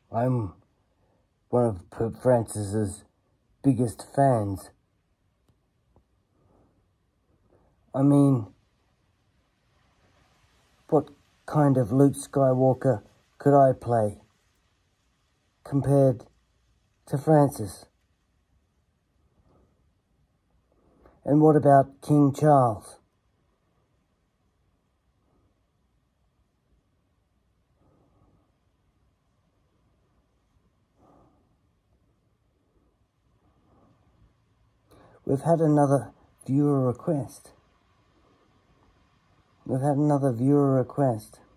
I'm one of Pope Francis's biggest fans. I mean, what kind of Luke Skywalker could I play compared to Francis? And what about King Charles? We've had another viewer request.